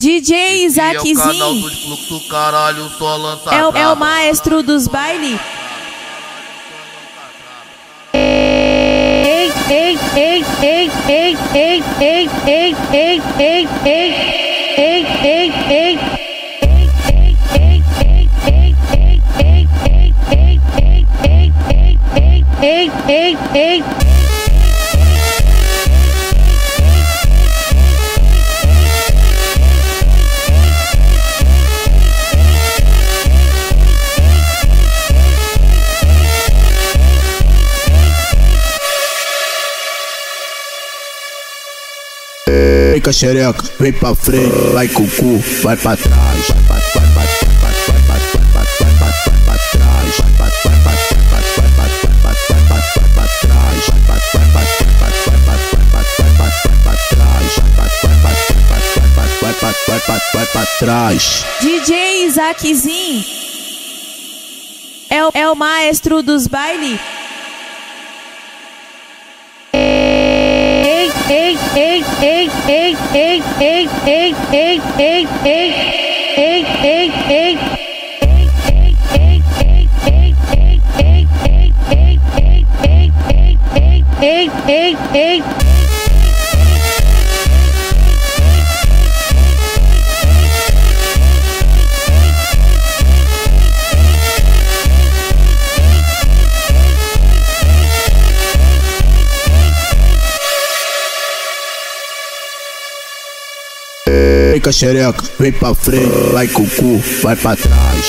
DJ Isaaczinho é o maestro dos bailes. Ei, ei, ei, ei, ei, ei, ei, ei, ei, ei, ei, ei, ei, ei, ei, ei. Fica xereca, vem pra frente, vai com o cu, vai pra trás, vai pra trás. DJ Isaaczinho é o maestro dos bailes. Ei, ei, ei, ei, ei, ei, ei, ei, ei, ei, ei, ei, ei, ei, ei, ei. Fica xereca, vem pra frente, vai com o cu, vai pra trás,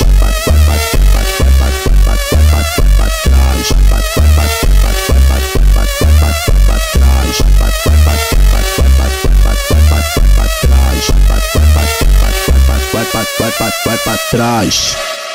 vai pra trás.